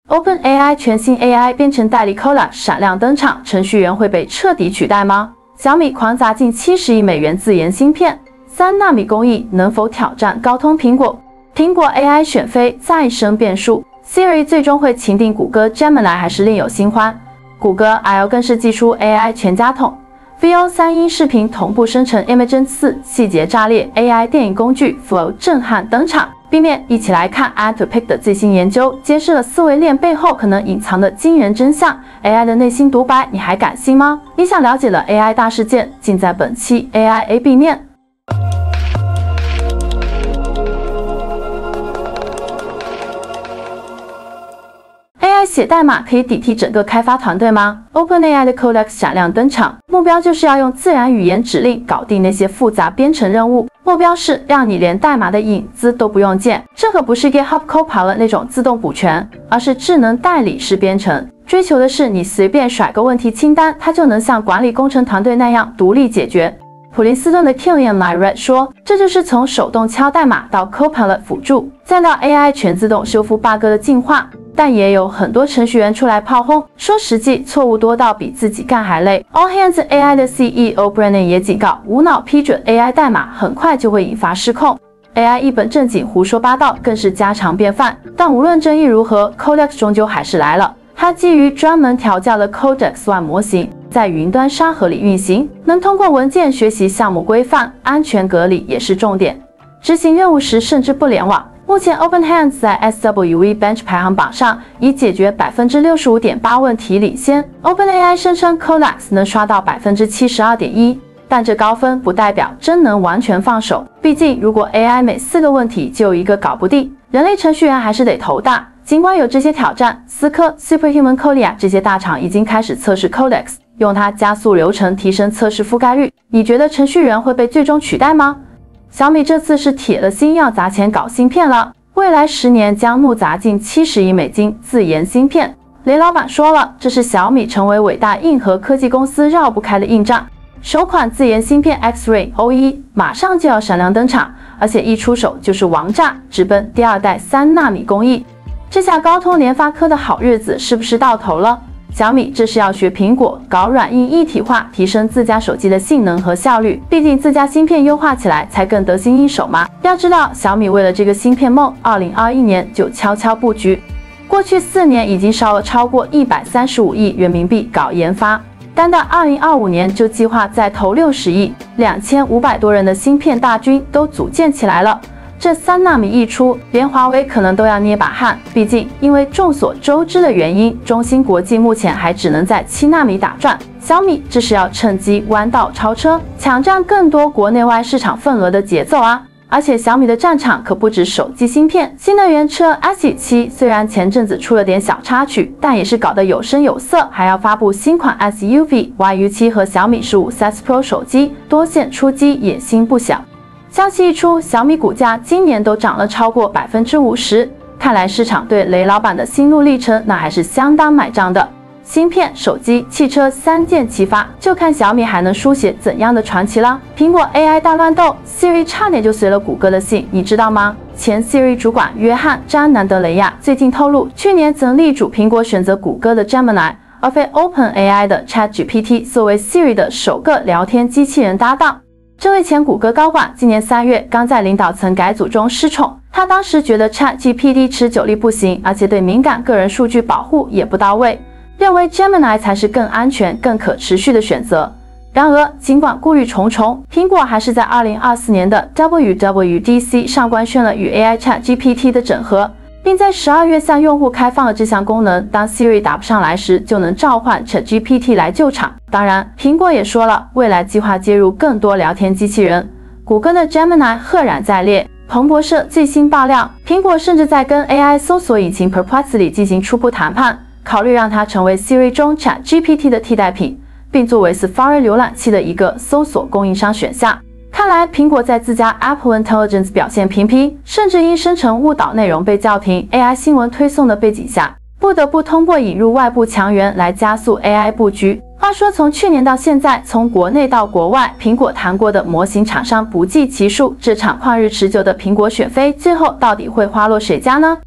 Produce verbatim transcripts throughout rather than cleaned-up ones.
OpenAI 全新 A I 编程代理 Colex 闪亮登场，程序员会被彻底取代吗？小米狂砸近七十亿美元自研芯片，三纳米工艺能否挑战高通苹果？苹果 A I 选妃再生变数 ，Siri 最终会擒定谷歌 Gemini 还是另有新欢？谷歌 I O 更是祭出 A I 全家桶 ，V O 三音视频同步生成 Imagen 四，细节炸裂 ，A I 电影工具 Flow 震撼登场。并列一起来看 Anthropic 的最新研究，揭示了思维链背后可能隐藏的惊人真相。A I 的内心独白，你还敢信吗？你想了解的 A I 大事件，尽在本期 A I A B 面。A I 写代码可以抵替整个开发团队吗 ？OpenAI 的 Colex 闪亮登场，目标就是要用自然语言指令搞定那些复杂编程任务。目标是让你连代码的影子都不用见，这可不是 GitHub Copilot 那种自动补全，而是智能代理式编程。追求的是你随便甩个问题清单，它就能像管理工程团队那样独立解决。普林斯顿的 Killian Myret 说，这就是从手动敲代码到 Copilot 辅助，再到 A I 全自动修复 bug 的进化。但也有很多程序员出来炮轰，说实际错误多到比自己干还累。All Hands A I 的 C E O Brennan 也警告，无脑批准 A I 代码很快就会引发失控。A I 一本正经胡说八道更是家常便饭。但无论争议如何 ，Codex 终究还是来了。它基于专门调教的 Codex One 模型，在云端沙盒里运行，能通过文件学习项目规范，安全隔离也是重点。执行任务时甚至不联网。目前 OpenHands 在 S W V Bench 排行榜上以解决 百分之六十五点八 问题领先。OpenAI 声称 Colex 能刷到 百分之七十二点一， 但这高分不代表真能完全放手。毕竟，如果 A I 每四个问题就有一个搞不定，人类程序员还是得头大。尽管有这些挑战，思科、Superhuman Colia 这些大厂已经开始测试 Colex， 用它加速流程，提升测试覆盖率。你觉得程序员会被最终取代吗？小米这次是铁了心要砸钱搞芯片了，未来十年将怒砸近七十亿美金自研芯片。雷老板说了，这是小米成为伟大硬核科技公司绕不开的硬仗。首款自研芯片 X-Ray O 一 马上就要闪亮登场，而且一出手就是王炸，直奔第二代三纳米工艺。这下高通联发科的好日子是不是到头了？小米这是要学苹果搞软硬一体化，提升自家手机的性能和效率。毕竟自家芯片优化起来才更得心应手嘛。要知道，小米为了这个芯片梦，二零二一年就悄悄布局，过去四年已经烧了超过一百三十五亿人民币搞研发，单到二零二五年就计划再投六十亿，两千五百多人的芯片大军都组建起来了。这三纳米一出，连华为可能都要捏把汗。毕竟，因为众所周知的原因，中芯国际目前还只能在七纳米打转。小米这是要趁机弯道超车，抢占更多国内外市场份额的节奏啊！而且小米的战场可不止手机芯片，新能源车 S E 七虽然前阵子出了点小插曲，但也是搞得有声有色，还要发布新款 S U V、Y U 七和小米十五 S Pro 手机，多线出击，野心不小。消息一出，小米股价今年都涨了超过 百分之五十， 看来市场对雷老板的心路历程那还是相当买账的。芯片、手机、汽车三箭齐发，就看小米还能书写怎样的传奇了。苹果 A I 大乱斗 ，Siri 差点就随了谷歌的姓，你知道吗？前 Siri 主管约翰·詹南德雷亚最近透露，去年曾力主苹果选择谷歌的 Gemini， 而非 OpenAI 的 ChatGPT 作为 Siri 的首个聊天机器人搭档。这位前谷歌高管今年三月刚在领导层改组中失宠，他当时觉得 ChatGPT 持久力不行，而且对敏感个人数据保护也不到位，认为 Gemini 才是更安全、更可持续的选择。然而，尽管顾虑重重，苹果还是在二零二四年的 W W D C 上官宣了与 A I ChatGPT 的整合，并在十二月向用户开放了这项功能，当 Siri 打不上来时，就能召唤 ChatGPT 来救场。当然，苹果也说了，未来计划接入更多聊天机器人。谷歌的 Gemini 赫然在列。彭博社最新爆料，苹果甚至在跟 A I 搜索引擎 Perplexity 进行初步谈判，考虑让它成为 Siri 中 ChatGPT 的替代品，并作为 Safari 浏览器的一个搜索供应商选项。看来苹果在自家 Apple Intelligence 表现平平，甚至因生成误导内容被叫停 A I 新闻推送的背景下，不得不通过引入外部强援来加速 A I 布局。话说，从去年到现在，从国内到国外，苹果谈过的模型厂商不计其数。这场旷日持久的苹果选妃，最后到底会花落谁家呢？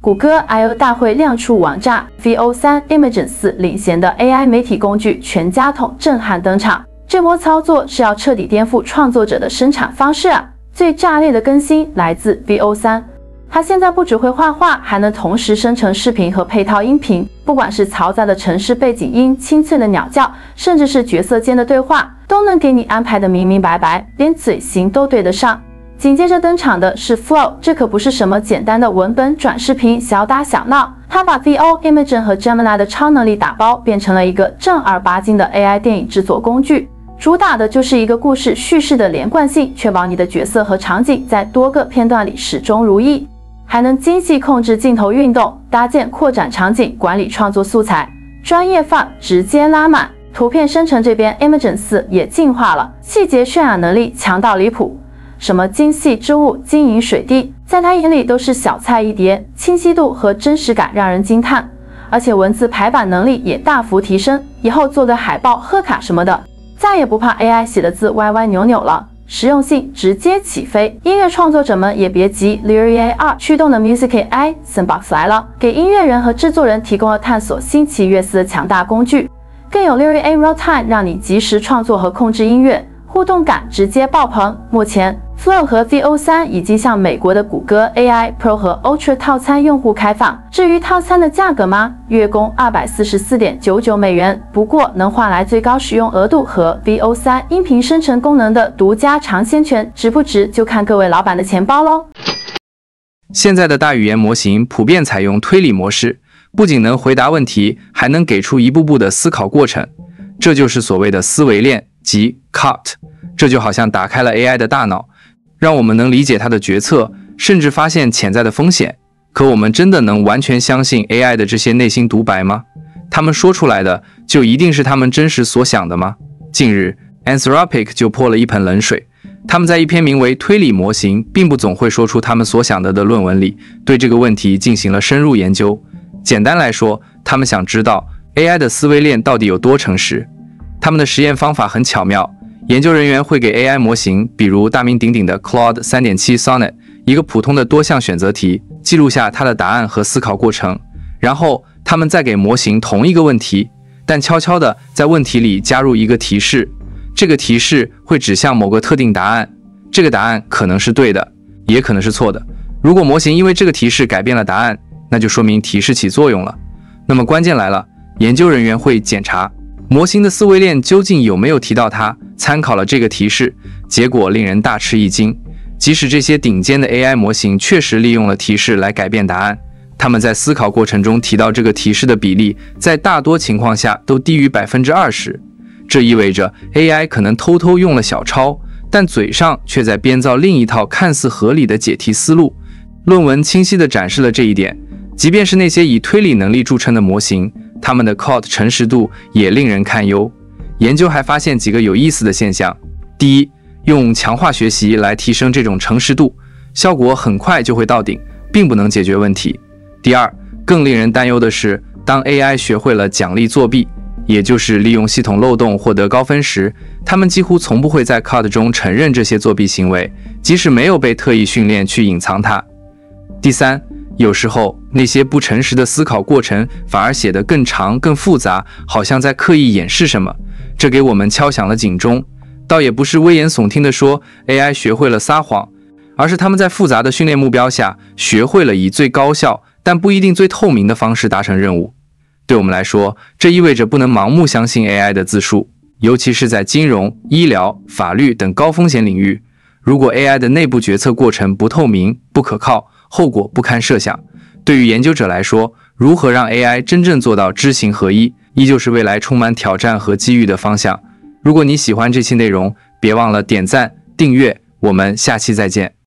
谷歌 I O 大会亮出王炸 V O 三 Imagen 四领衔的 A I 媒体工具全家桶震撼登场。这波操作是要彻底颠覆创作者的生产方式啊！最炸裂的更新来自 V O 三，它现在不只会画画，还能同时生成视频和配套音频。不管是嘈杂的城市背景音、清脆的鸟叫，甚至是角色间的对话，都能给你安排的明明白白，连嘴型都对得上。紧接着登场的是 Flow， 这可不是什么简单的文本转视频小打小闹，它把 V O、Imagen 和 Gemini 的超能力打包，变成了一个正儿八经的 A I 电影制作工具。主打的就是一个故事叙事的连贯性，确保你的角色和场景在多个片段里始终如一，还能精细控制镜头运动，搭建扩展场景，管理创作素材，专业范直接拉满。图片生成这边 Imagen 四也进化了，细节渲染能力强到离谱。什么精细之物、晶莹水滴，在他眼里都是小菜一碟，清晰度和真实感让人惊叹。而且文字排版能力也大幅提升，以后做个海报、贺卡什么的，再也不怕 A I 写的字歪歪扭扭了，实用性直接起飞。音乐创作者们也别急 ，Lyric A R 驱动的 Music A I Sandbox 来了，给音乐人和制作人提供了探索新奇乐思的强大工具，更有 Lyric A Real Time 让你及时创作和控制音乐。互动感直接爆棚。目前 Flow 和 V O 三已经向美国的谷歌 A I Pro 和 Ultra 套餐用户开放。至于套餐的价格吗？月供 二百四十四点九九美元，不过能换来最高使用额度和 V O 三音频生成功能的独家尝鲜权，值不值就看各位老板的钱包喽。 现在的大语言模型普遍采用推理模式，不仅能回答问题，还能给出一步步的思考过程，这就是所谓的思维链即 C O T。这就好像打开了 A I 的大脑，让我们能理解它的决策，甚至发现潜在的风险。可我们真的能完全相信 A I 的这些内心独白吗？他们说出来的就一定是他们真实所想的吗？近日 Anthropic 就泼了一盆冷水，他们在一篇名为《推理模型并不总会说出他们所想的》的论文里，对这个问题进行了深入研究。简单来说，他们想知道 A I 的思维链到底有多诚实。他们的实验方法很巧妙，研究人员会给 A I 模型，比如大名鼎鼎的 Claude 三点七 Sonnet， 一个普通的多项选择题，记录下它的答案和思考过程。然后他们再给模型同一个问题，但悄悄地在问题里加入一个提示，这个提示会指向某个特定答案，这个答案可能是对的，也可能是错的。如果模型因为这个提示改变了答案，那就说明提示起作用了。那么关键来了，研究人员会检查模型的思维链究竟有没有提到它参考了这个提示，结果令人大吃一惊。即使这些顶尖的 A I 模型确实利用了提示来改变答案，他们在思考过程中提到这个提示的比例，在大多情况下都低于 百分之二十。这意味着 A I 可能偷偷用了小抄，但嘴上却在编造另一套看似合理的解题思路。论文清晰地展示了这一点，即便是那些以推理能力著称的模型，他们的 C O D 诚实度也令人堪忧。研究还发现几个有意思的现象：第一，用强化学习来提升这种诚实度，效果很快就会到顶，并不能解决问题。第二，更令人担忧的是，当 A I 学会了奖励作弊，也就是利用系统漏洞获得高分时，他们几乎从不会在 C O D 中承认这些作弊行为，即使没有被特意训练去隐藏它。第三，有时候那些不诚实的思考过程反而写得更长更复杂，好像在刻意掩饰什么，这给我们敲响了警钟。倒也不是危言耸听地说 A I 学会了撒谎，而是他们在复杂的训练目标下，学会了以最高效但不一定最透明的方式达成任务。对我们来说，这意味着不能盲目相信 A I 的自述，尤其是在金融、医疗、法律等高风险领域。如果 A I 的内部决策过程不透明、不可靠，后果不堪设想。对于研究者来说，如何让 A I 真正做到知行合一，依旧是未来充满挑战和机遇的方向。如果你喜欢这期内容，别忘了点赞、订阅，我们下期再见。